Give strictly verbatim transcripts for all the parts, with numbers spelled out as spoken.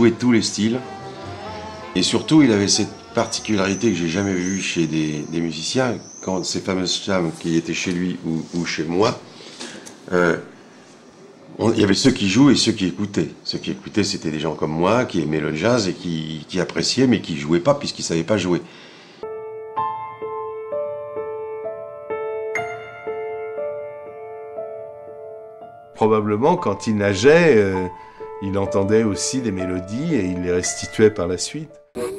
jouait tous les styles. Et surtout, il avait cette particularité que j'ai jamais vue chez des, des musiciens, quand ces fameuses jams qui étaient chez lui ou, ou chez moi, euh, on, il y avait ceux qui jouent et ceux qui écoutaient. Ceux qui écoutaient, c'était des gens comme moi, qui aimaient le jazz et qui, qui appréciaient, mais qui jouaient pas puisqu'ils savaient pas jouer. Probablement, quand il nageait, euh, il entendait aussi des mélodies et il les restituait par la suite.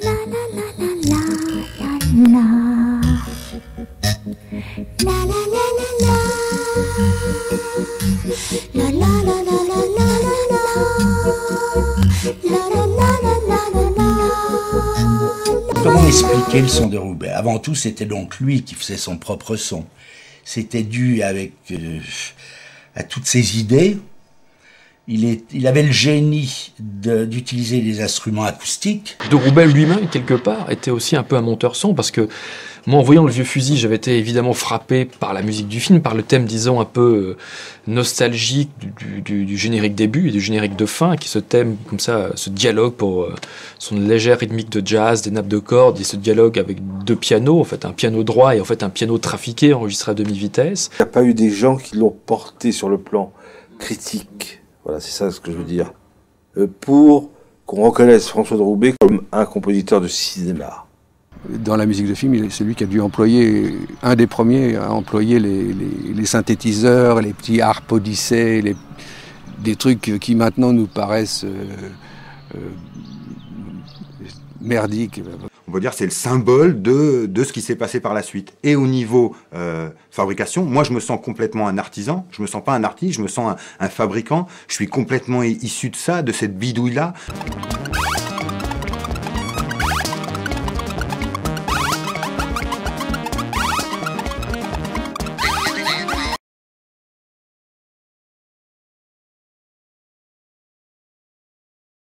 Comment expliquer le son de Roubaix? Avant tout, c'était donc lui qui faisait son propre son. C'était dû avec, euh, à toutes ses idées. Il, est, il avait le génie d'utiliser les instruments acoustiques. De Roubaix lui-même, quelque part, était aussi un peu un monteur son, parce que moi, en voyant Le Vieux Fusil, j'avais été évidemment frappé par la musique du film, par le thème, disons, un peu nostalgique du, du, du générique début et du générique de fin, qui ce thème, comme ça, ce dialogue pour euh, son légère rythmique de jazz, des nappes de cordes, et ce dialogue avec deux pianos, en fait, un piano droit et en fait un piano trafiqué, enregistré à demi-vitesse. Il n'y a pas eu des gens qui l'ont porté sur le plan critique. Voilà, c'est ça ce que je veux dire. Euh, pour qu'on reconnaisse François de Roubaix comme un compositeur de cinéma. Dans la musique de film, il est celui qui a dû employer, un des premiers à employer les, les, les synthétiseurs, les petits harp odyssées, les, des trucs qui maintenant nous paraissent euh, euh, merdiques. On va dire c'est le symbole de, de ce qui s'est passé par la suite. Et au niveau euh, fabrication, moi je me sens complètement un artisan, je me sens pas un artiste, je me sens un, un fabricant, je suis complètement issu de ça, de cette bidouille-là.